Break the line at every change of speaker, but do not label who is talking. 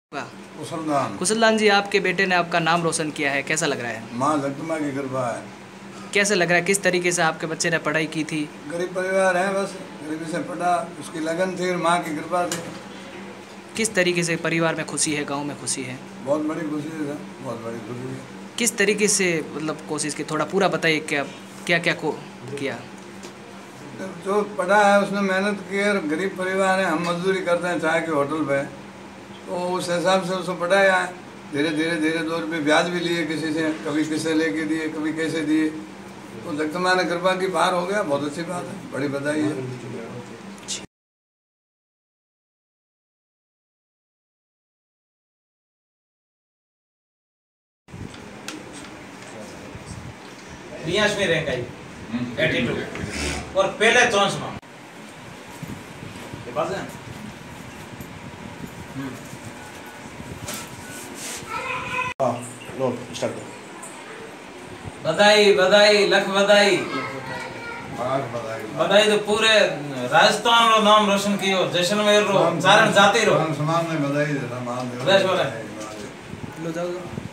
वाह।
कुशलदान।
कुशलदान जी, आपके बेटे ने आपका नाम रोशन किया है, कैसा लग रहा है?
माँ जगदम्बा की कृपा है।
कैसे लग रहा है, किस तरीके से आपके बच्चे ने पढ़ाई की थी?
गरीब परिवार है, बस गरीबी से पढ़ा, उसकी लगन थी, माँ की कृपा थी।
किस तरीके से परिवार में खुशी है, गांव में खुशी है?
बहुत बड़ी खुशी है सर, बहुत बड़ी खुशी है।
किस तरीके से मतलब कोशिश की, थोड़ा पूरा बताइए, क्या क्या क्या को किया?
जो पढ़ा है उसने मेहनत की है, गरीब परिवार है, हम मजदूरी करते हैं चाय के होटल पे, तो उस हिसाब से उसको पढ़ाया है। धीरे धीरे धीरे 2 रुपये ब्याज भी लिए किसी से, कभी किससे लेके दिए, कभी कैसे दिए, तो जगदम्बा ने कृपा की, पार हो गया। बहुत अच्छी बात है, बड़ी बधाई है।
में रैंक आई 82 और पहले 64 में पास है।
लो स्टार्ट करो।
बधाई बधाई लख बधाई।
बधाई
बधाई तो पूरे राजस्थान रो नाम रोशन कियो, जैसलमेर रो चारण जाति रो
समान में बधाई देना, मान
बस बोला।
लो जाओ।